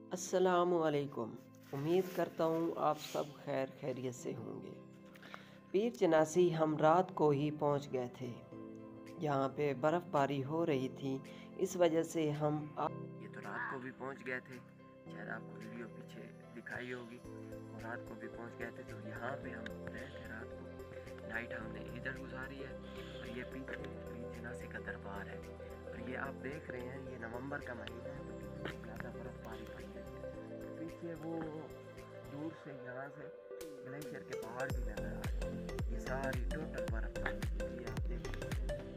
अस्सलाम वालेकुम। उम्मीद करता हूँ आप सब खैर खैरियत से होंगे। पीर चनासी हम रात को ही पहुँच गए थे। यहाँ पे बर्फ़बारी हो रही थी, इस वजह से हम ये तो रात को भी पहुँच गए थे। शायद आपको वीडियो पीछे दिखाई होगी। और रात को भी पहुँच गए थे, तो यहाँ पे हम रहे थे रात को। नाइट हमने इधर गुजारी है। और ये पीछे पीर चनासी का दरबार है। और ये आप देख रहे हैं, ये नवंबर का महीना है, तो ज़्यादा बर्फ़बारी पड़ी है। पीछे वो दूर से यहाँ से ग्लेशियर के पहाड़ भी नजर आ रहे हैं। ये सारी टोटल बर्फ है। ये आप देख सकते हैं,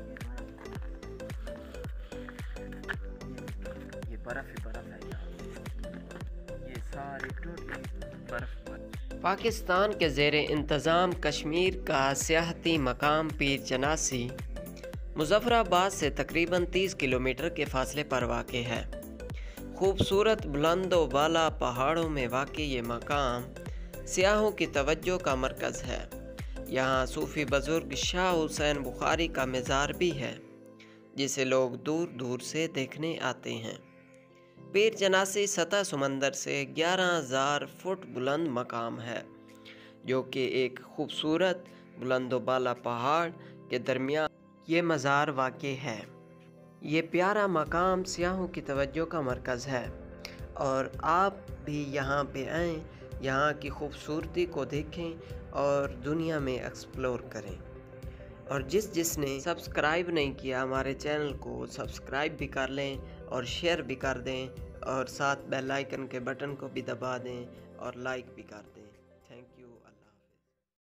ये बर्फ ही बर्फ है यहाँ। ये सारी टोटल बर्फ। पाकिस्तान के ज़ेरे इंतज़ाम कश्मीर का सियाहती मकाम पीर चनासी मुज़फ़्फ़राबाद से तकरीबन 30 किलोमीटर के फासले पर वाक़ है। खूबसूरत बुलंद व बाला पहाड़ों में वाक़ ये मकाम सियाहों की तवज्जो का मरकज़ है। यहाँ सूफ़ी बुज़ुर्ग शाह हुसैन बुखारी का मज़ार भी है, जिसे लोग दूर दूर से देखने आते हैं। पीर चनासी सतह समंदर से 11,000 फुट बुलंद मकाम है, जो कि एक खूबसूरत बुलंद व बाला पहाड़ के दरमियान ये मज़ार वाक़ है। ये प्यारा मकाम सियाहों की तवज्जो का मरकज़ है, और आप भी यहाँ पे आएँ, यहाँ की खूबसूरती को देखें और दुनिया में एक्सप्लोर करें। और जिसने सब्सक्राइब नहीं किया हमारे चैनल को सब्सक्राइब भी कर लें और शेयर भी कर दें, और साथ बेल आइकन के बटन को भी दबा दें और लाइक भी कर दें।